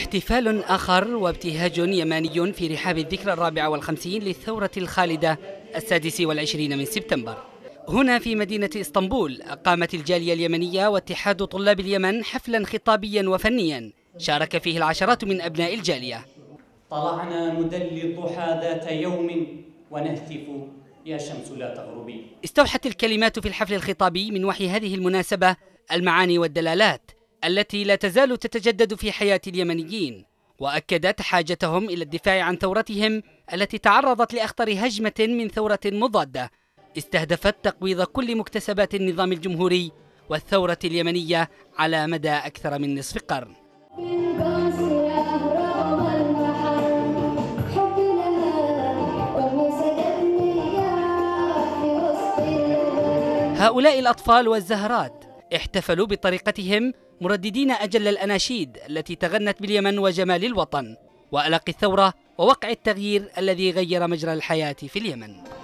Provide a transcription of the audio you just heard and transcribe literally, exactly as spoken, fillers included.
احتفال آخر وابتهاج يماني في رحاب الذكرى الرابعة والخمسين للثورة الخالدة السادس والعشرين من سبتمبر. هنا في مدينة إسطنبول قامت الجالية اليمنية واتحاد طلاب اليمن حفلا خطابيا وفنيا شارك فيه العشرات من أبناء الجالية. طلعنا ندلي الضحى ذات يوم ونهتف يا شمس لا تغربي. استوحت الكلمات في الحفل الخطابي من وحي هذه المناسبة المعاني والدلالات التي لا تزال تتجدد في حياة اليمنيين، وأكدت حاجتهم إلى الدفاع عن ثورتهم التي تعرضت لأخطر هجمة من ثورة مضادة استهدفت تقويض كل مكتسبات النظام الجمهوري والثورة اليمنية على مدى أكثر من نصف قرن. هؤلاء الأطفال والزهرات احتفلوا بطريقتهم مرددين أجل الأناشيد التي تغنت باليمن وجمال الوطن وألق الثورة ووقع التغيير الذي غير مجرى الحياة في اليمن.